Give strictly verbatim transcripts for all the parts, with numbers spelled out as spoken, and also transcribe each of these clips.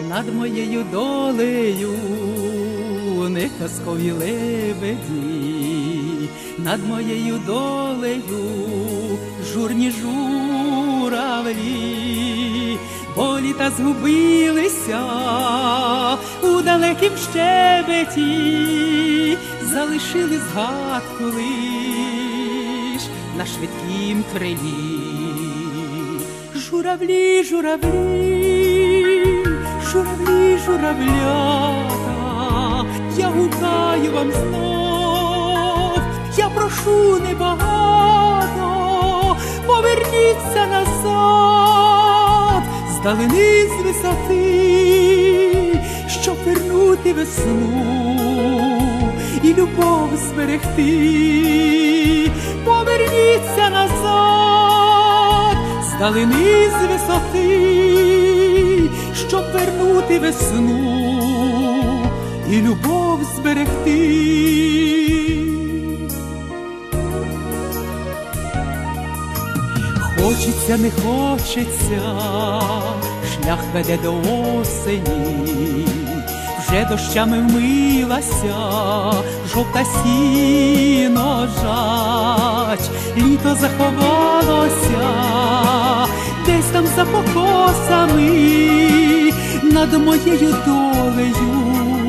над моєю долею не казкові лебеді, над моєю долею журні журавлі, бо літа згубилися у далекім щебеті, залишили згадку лиш на швидкім крилі. Журавлі, журавлі, журавлі, журавлята, я гукаю вам знов, я прошу небагато, поверніться назад, здалини з висоти, щоб вернути весну і любов зберегти. Поверніться назад, здалини з висоти, щоб вернути весну і любов зберегти. Хочеться, не хочеться, шлях веде до осені, вже дощами вмилася жовта сіножать, літо заховалося десь там за покосами, над моєю долею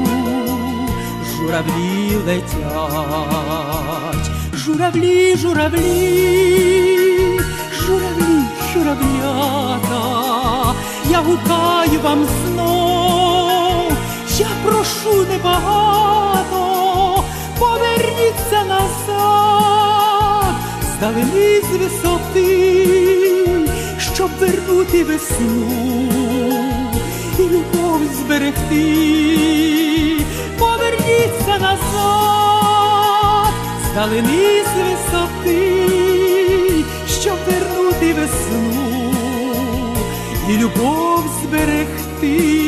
журавлі летять. Журавлі, журавлі, журавлі, журавлята, я гукаю вам знов, я прошу небагато, поверніться назад, здалини з висоти, щоб вернути весну і любов зберегти. Поверніться назад, здалини з висоти, щоб вернути весну і любов зберегти.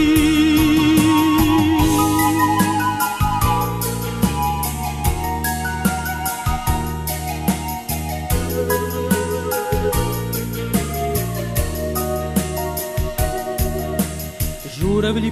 Журавлі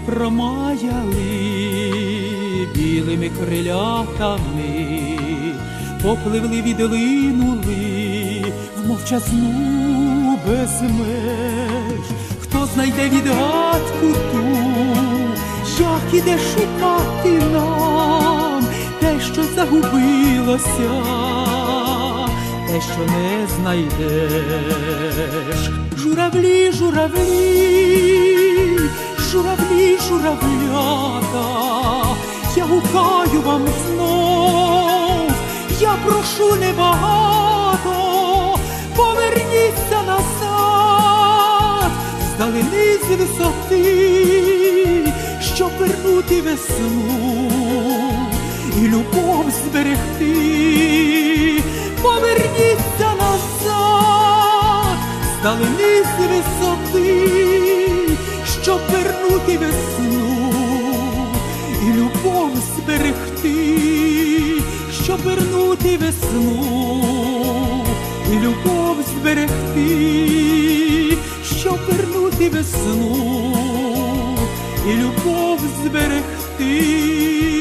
промаяли білими крилятами, попливли, відлинули в мовчазну без меж. Хто знайде відгадку ту, як іде шукати нам те, що загубилося, те, що не знайдеш. Журавлі, журавлі, журавлі, журавлята, я гукаю вам знов, я прошу небагато, поверніться назад, здалини з висоти, щоб вернути весну і любов зберегти. Поверніться назад, здалини з висоти, щоб вернути весну і любов зберегти. Щоб вернути весну і любов зберегти. Щоб вернути весну і любов зберегти.